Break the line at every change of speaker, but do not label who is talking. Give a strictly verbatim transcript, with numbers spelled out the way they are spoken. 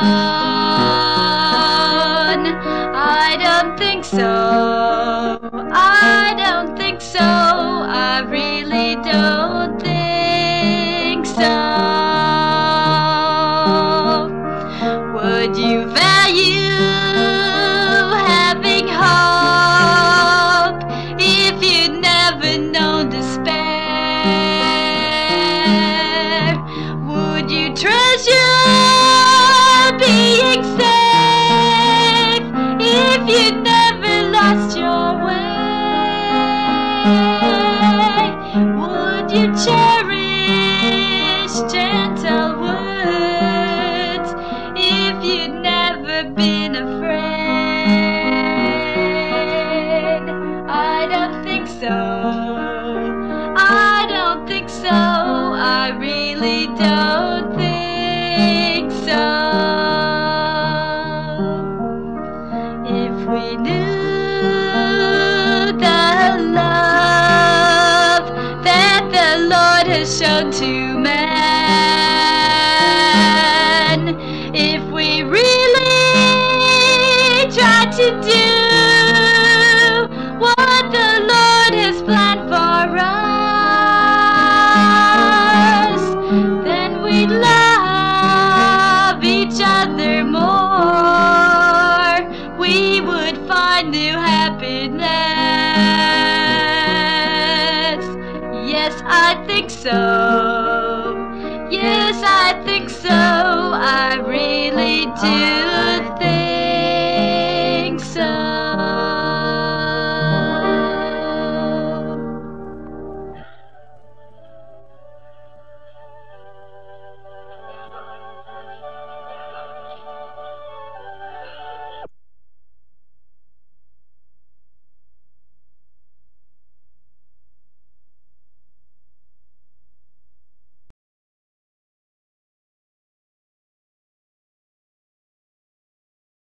I don't think so. I don't think so. I really don't think so. Would you value having hope if you'd never known despair? Would you treasure being safe if you'd never lost your way? Would you cherish gentle words if you'd never been afraid? I don't think so. I don't think so. I really don't think so. If we knew the love that the Lord has shown to man, if we really tried to do what the Lord has planned for us, then we'd love each other more. We would find new happiness. Yes, I think so. Yes, I think so. I really do.